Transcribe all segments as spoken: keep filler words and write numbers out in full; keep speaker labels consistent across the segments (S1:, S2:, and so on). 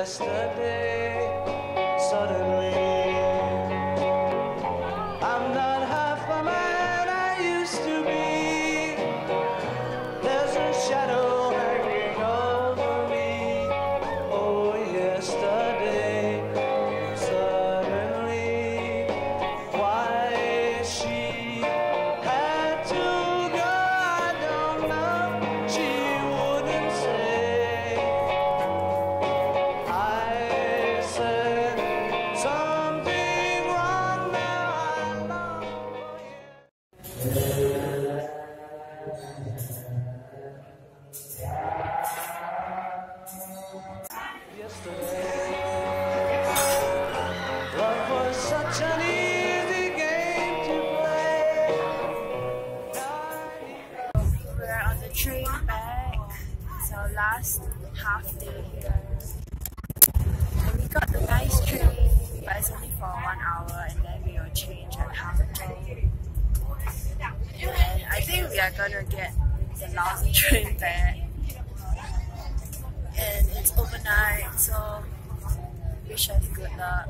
S1: yesterday, suddenly I'm not half the man I used to be. There's a shadow hanging over me. Oh, yesterday, suddenly, why she had to go, I don't know. She wouldn't say. I said something wrong, now I know. Yesterday, love was such an easy game to play.
S2: We're on the train back. It's our last half day here. And we got the nice train, but it's only for one hour and then we will change at Quzhou. And I think we are gonna get the lousy train back. And it's overnight, so wish us good luck.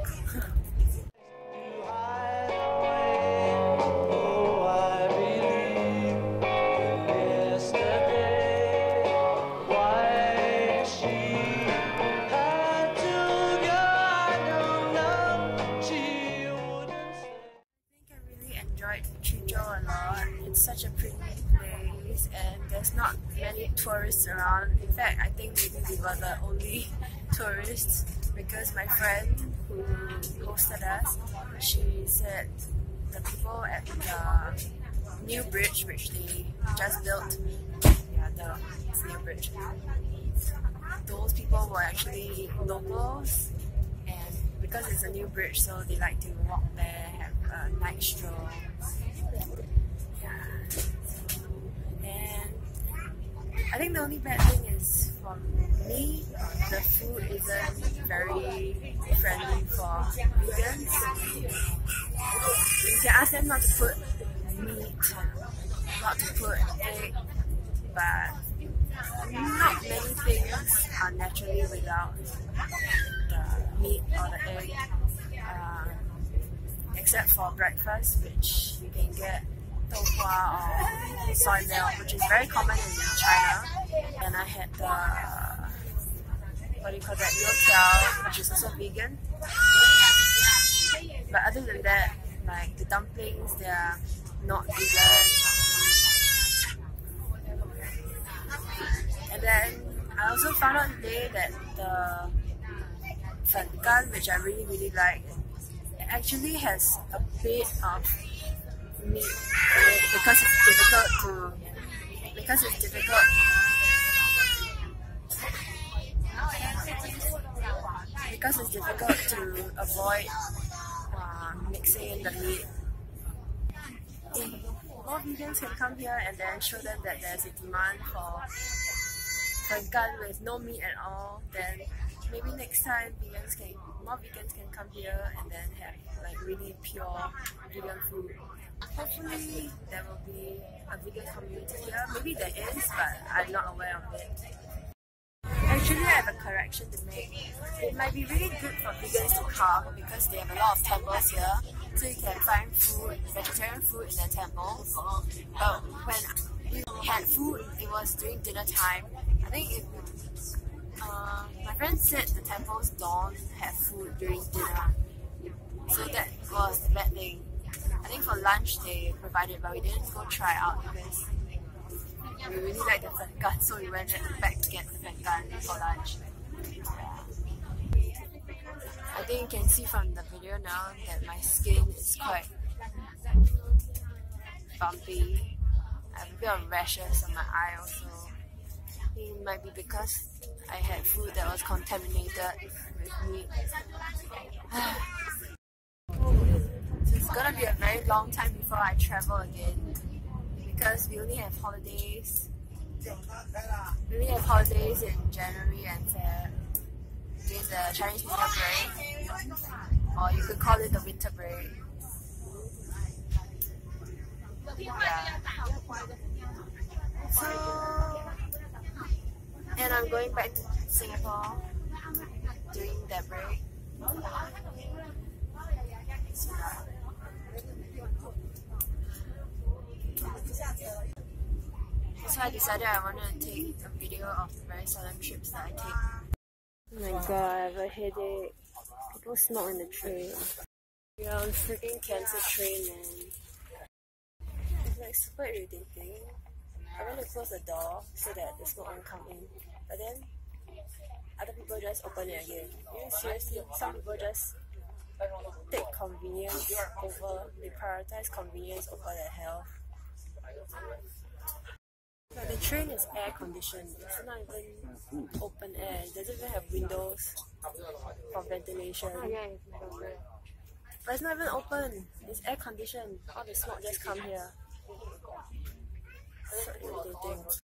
S1: Oh, I believe yesterday, why she had to go, I don't know. She wouldn't say.
S2: I think I really enjoyed Quzhou a lot. It's such a pretty place and there's not many tourists around. In fact, I think maybe we were the only tourists because my friend who hosted us, she said the people at the new bridge which they just built, yeah, the it's new bridge, those people were actually locals, and because it's a new bridge, so they like to walk there, have a night stroll. And I think the only bad thing is for me, the food isn't very friendly for vegans. You can ask them not to put meat, not to put egg, but not many things are naturally without the meat or the egg, uh, except for breakfast, which you can get tofu or soy milk, which is very common in China. And I had the, what do you call that, youtiao, which is also vegan. But other than that, like the dumplings, they are not vegan. And then I also found out today that the fengan, which I really really like, it actually has a bit of meat in it because it's difficult to because it's difficult because it's difficult to avoid uh, mixing in the meat. If more vegans can come here and then show them that there's a demand for fengan with no meat at all, then maybe next time vegans can more vegans can come here and then have like really pure vegan food. Hopefully there will be a vegan community here. Maybe there is, but I'm not aware of it. Actually, I have a correction to make. It might be really good for vegans to come because they have a lot of temples here, so you can find food, vegetarian food in the temples. But when we had food, it was during dinner time. I think it, uh, my friend said the temples don't have food during dinner, so that was the bad thing. I think for lunch they provided, but we didn't go try out because we really liked the fengan, so we went back to get the fengan for lunch. Yeah. I think you can see from the video now that my skin is quite bumpy. I have a bit of rashes on my eye also. I think it might be because I had food that was contaminated with meat. So it's gonna be a very long time before I travel again because we only have holidays. We only have holidays in January and Feb during the Chinese New Year break, or you could call it the winter break. Yeah. So, and I'm going back to Singapore during that break. So I decided I wanted to take a video of the very sudden trips that I take. Oh my god, I have a headache. People smoke in the train. We are on a freaking cancer train, man. It's like super irritating. I went to close the door so that the smoke won't come in. But then, other people just open it again. You know, seriously, some people just take convenience over, they prioritize convenience over their health. But the train is air conditioned, it's not even open air, it doesn't even have windows for ventilation. But it's not even open, it's air conditioned, all the smoke just come here. So irritating.